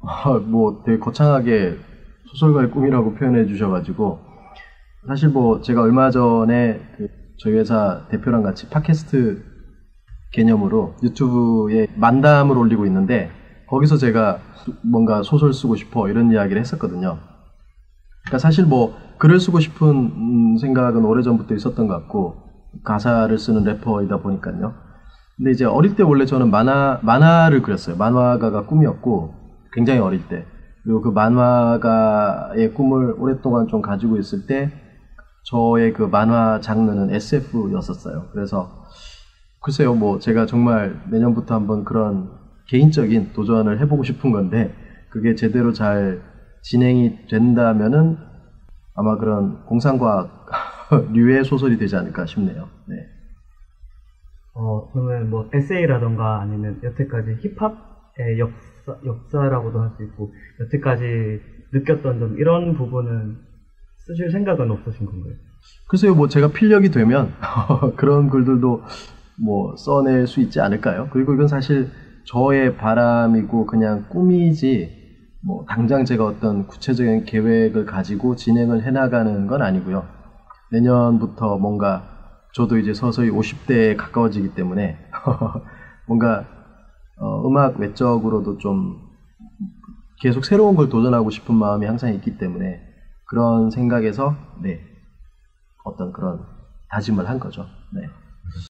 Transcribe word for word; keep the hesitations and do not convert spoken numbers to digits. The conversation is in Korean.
아, 뭐 되게 거창하게 소설가의 꿈이라고 표현해 주셔가지고 사실 뭐 제가 얼마 전에 그 저희 회사 대표랑 같이 팟캐스트 개념으로 유튜브에 만담을 올리고 있는데 거기서 제가 뭔가 소설 쓰고 싶어 이런 이야기를 했었거든요. 그러니까 사실 뭐 글을 쓰고 싶은 생각은 오래전부터 있었던 것 같고 가사를 쓰는 래퍼이다 보니까요. 근데 이제 어릴 때 원래 저는 만화, 만화를 그렸어요. 만화가가 꿈이었고 굉장히 어릴 때. 그리고 그 만화가의 꿈을 오랫동안 좀 가지고 있을 때 저의 그 만화 장르는 에스에프였었어요. 그래서 글쎄요, 뭐 제가 정말 내년부터 한번 그런 개인적인 도전을 해보고 싶은 건데 그게 제대로 잘 진행이 된다면은 아마 그런 공상과학 류의 소설이 되지 않을까 싶네요. 네. 어, 그러면 뭐 에세이라던가 아니면 여태까지 힙합의 역사, 역사라고도 할 수 있고 여태까지 느꼈던 점 이런 부분은 쓰실 생각은 없으신 건가요? 글쎄요, 뭐 제가 필력이 되면 그런 글들도 뭐 써낼 수 있지 않을까요? 그리고 이건 사실 저의 바람이고 그냥 꿈이지 뭐 당장 제가 어떤 구체적인 계획을 가지고 진행을 해나가는 건 아니고요. 내년부터 뭔가 저도 이제 서서히 오십 대에 가까워지기 때문에 뭔가 어, 음악 외적으로도 좀 계속 새로운 걸 도전하고 싶은 마음이 항상 있기 때문에 그런 생각에서 네 어떤 그런 다짐을 한 거죠. 네.